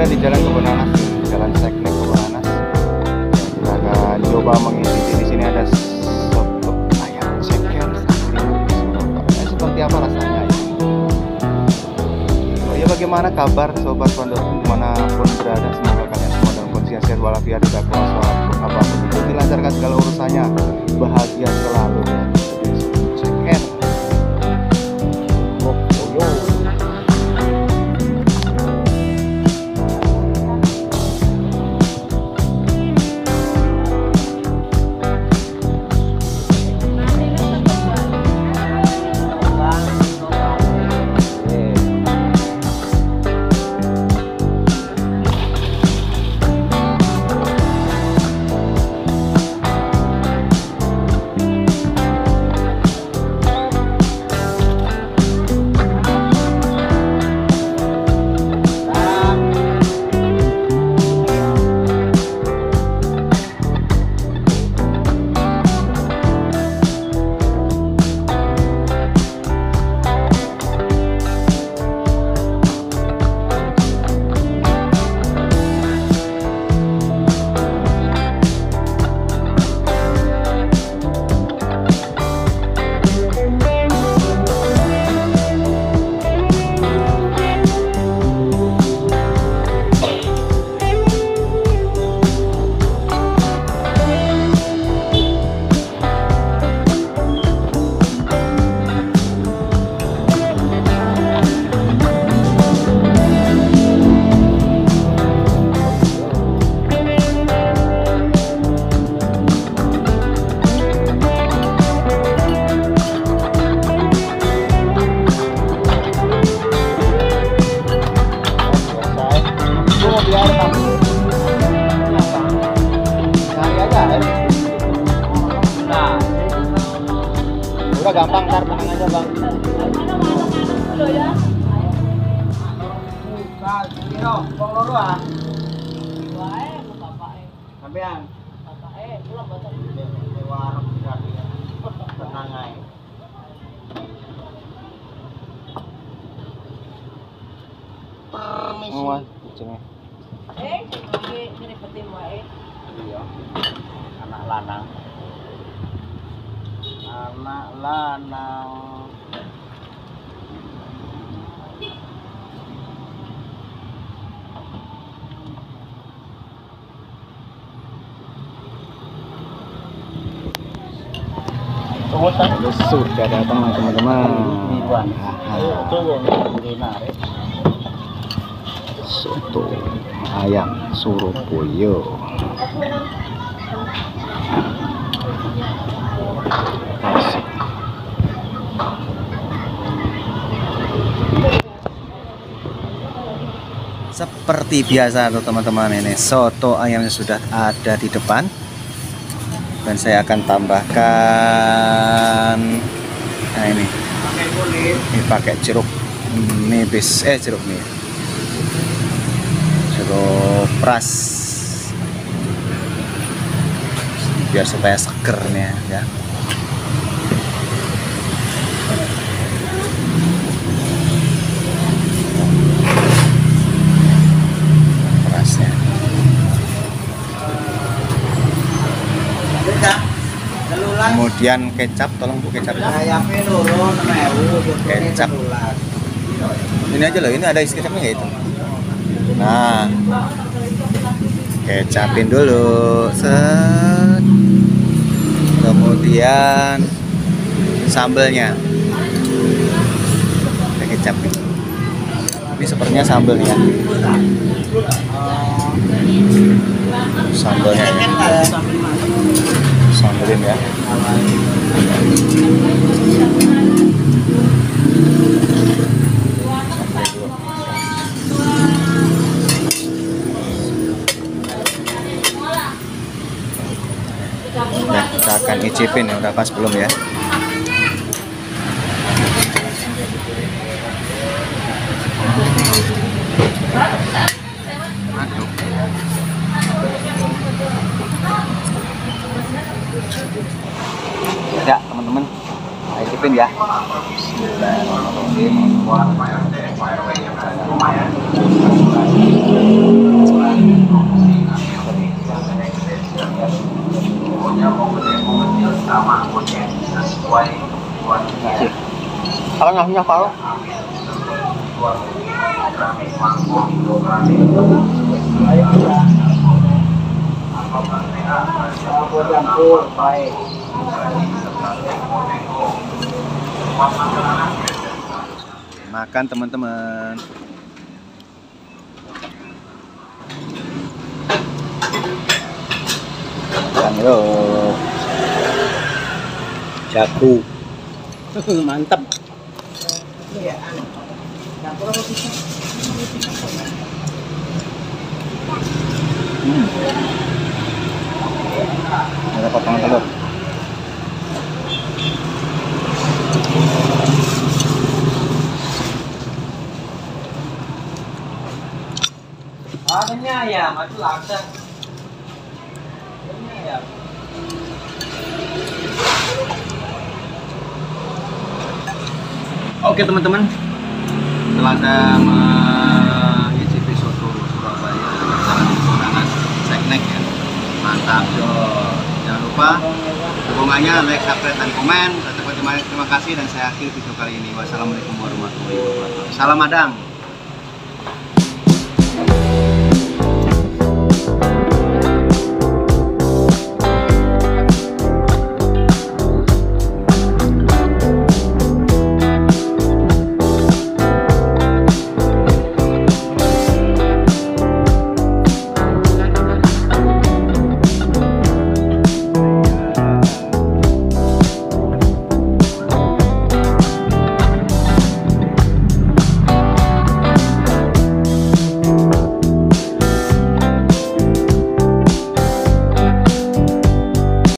di Jalan Kebonanas, Jalan Seknek Kebonanas. Kita akan coba mengisi di sini ada soto ayam ceker. Seperti apa rasanya ya? Oh ya, bagaimana kabar sobat Pondok dimanapun berada? Semoga kalian semua dalam kondisi sehat walafiat, tidak kuasa apapun itu dilancarkan segala urusannya, bahagia selalu ya. Ceker. Oh yo. Gampang, ntar tenang aja bang. Sampean. Tenang aja. Permisi. Ngeribetin wae. Iya. Anak lanang. Anak lanang. Sudah datang teman-teman. Soto ayam Surabaya. Seperti biasa tuh teman-teman, ini soto ayamnya sudah ada di depan dan saya akan tambahkan ini pakai jeruk nipis, jeruk pras biar supaya seger nih ya. Kemudian kecap, tolong bu kecap. Kecap. Ini aja loh, ini ada isi kecapnya ya itu. Nah, kecapin dulu. Set. Kemudian sambelnya. Kecapin. Ini sepertinya sambelnya. Sambelnya ya. Sambelin ya. Nah, kita akan icipin ya, udah pas belum ya. Ya teman-teman, saya icipin ya. Bismillahirrahmanirrahim. Tanahnya kalau makan teman-teman. Makan yuk. Jago. Mantap. Ada potongan telur. Adanya ayam, itu langsung. Ayam. Oke teman-teman, setelah saya mengicipi soto Surabaya bersama menggunakan seknek ya, mantap yo. Jangan lupa dukungannya, like, subscribe, dan komen. Terima kasih dan saya akhiri video kali ini. Wassalamualaikum warahmatullahi wabarakatuh. Salam Madang.